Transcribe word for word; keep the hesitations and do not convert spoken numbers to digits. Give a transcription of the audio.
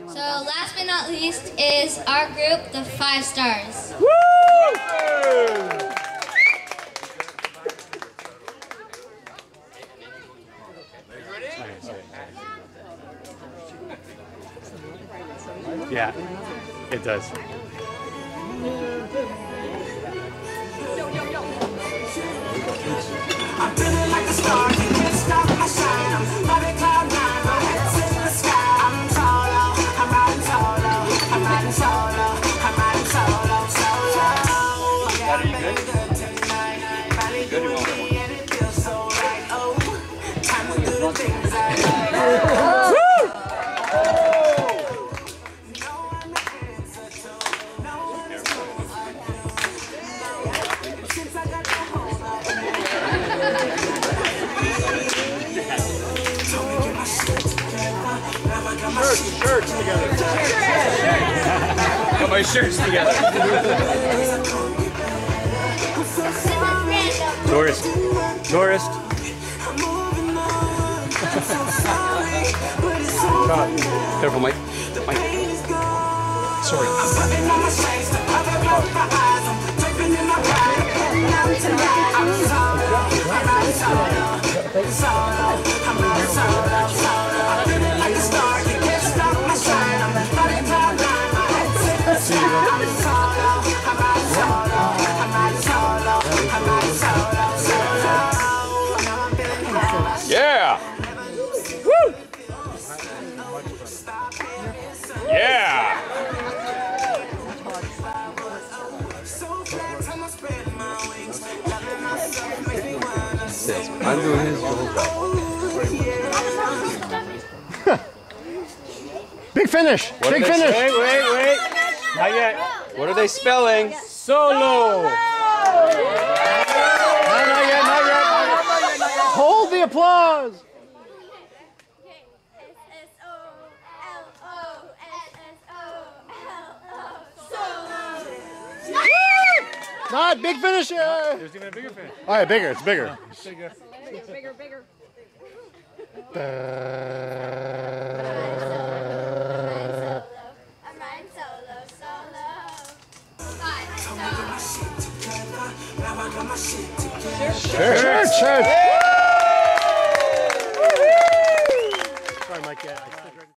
So last but not least is our group, the Five Stars. Woo! Yeah, it does. I'm feeling like a star, you can't stop my shine. I'm running cloud nine, my head's in the sky. I'm solo, I'm riding solo, I'm riding solo, I'm riding solo, solo. Yeah, I'm feeling good tonight. Finally doing me and it feels so right. Oh, time to do the things I like. Woo! Shirts, shirts together. Got my shirts together. Tourist. Tourist. Careful, Mike. Mike. Sorry. Yeah! Woo! Yeah! I'm doing his Big finish! What Big they finish! say? Wait, wait! Not yet. What are they spelling? Solo! No, not yet, not yet. Hold the applause! Not big finish! Yeah. There's even a bigger finish. All right, bigger. It's bigger. Bigger, bigger, bigger. Uh, I'm riding solo, solo. Shirt, shirt, shirt. Sorry, Mike. Yeah.